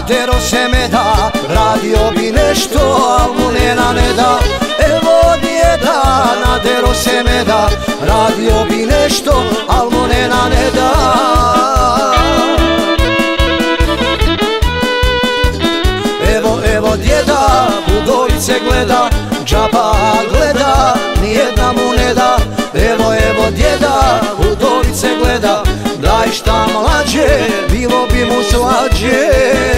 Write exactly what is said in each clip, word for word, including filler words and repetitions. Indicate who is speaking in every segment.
Speaker 1: Nadero se me da, radio bi nešto, al mu nena ne da. Evo djeda, nadero se me da, radio bi nešto, al mu nena ne da. Evo, evo djeda, Udovice gleda, džaba gleda, nijedna mu ne da. Evo, evo djeda, Udovice gleda, daj šta mlađe, bilo bi mu slađe.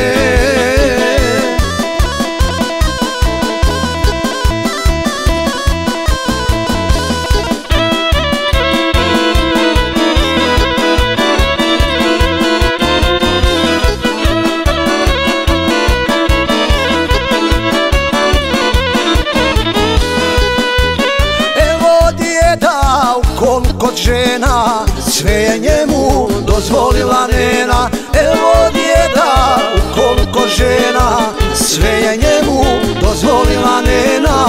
Speaker 1: Kod žena, sve je njemu dozvolila nena. Evo djeda, koliko žena, sve je njemu dozvolila nena.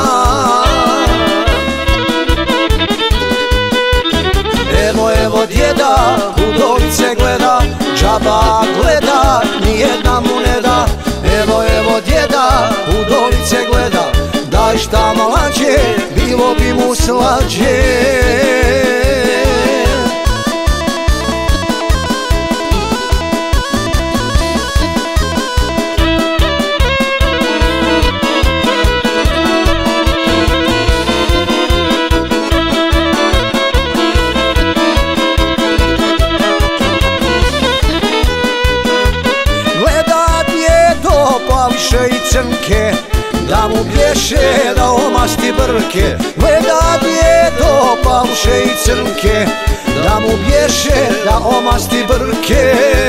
Speaker 1: Evo, evo djeda, Udovice gleda, džaba gleda, nijedna mu ne da. Evo, evo djeda, Udovice gleda, daj šta mlađe, bilo bi mu slađe. I crnke, da mu bješe da omasti brke. Gleda djedo pavuše i crnke, da mu bješe da omasti brke.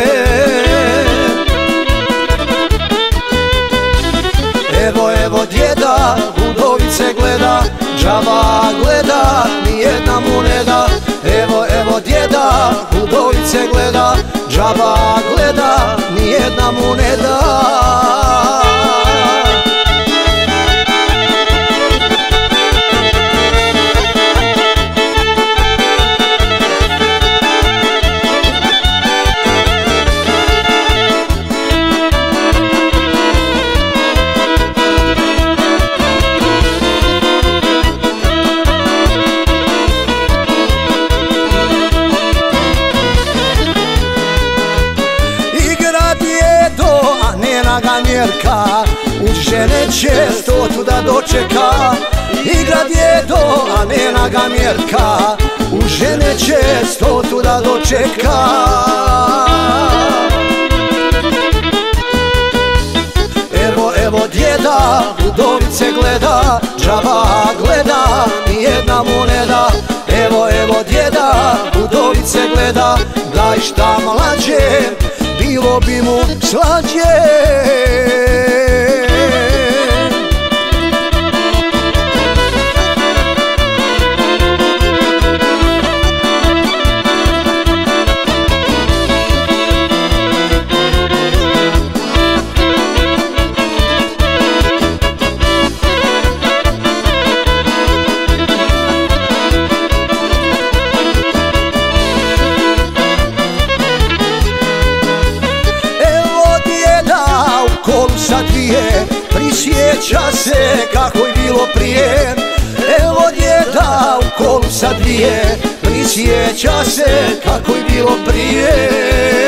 Speaker 1: Evo, evo djeda, Udovice gleda, džaba gleda, nijedna mu ne da. Evo, evo djeda, Udovice gleda, džaba gleda, nijedna mu ne da. Gamjerka, uz žene često tu da dočeka. Igra djedo, a nena gamjerka, uz žene često tu da dočeka. Evo, evo djeda, Udovice gleda, džaba gleda, nijedna mu ne da. Evo, evo djeda, Udovice gleda, daj šta mlađe, bilo bi mu slađe. Sa dvije, prisjeća se kako je bilo prije. Evo djeda u kolu sa dvije, prisjeća se kako je bilo prije.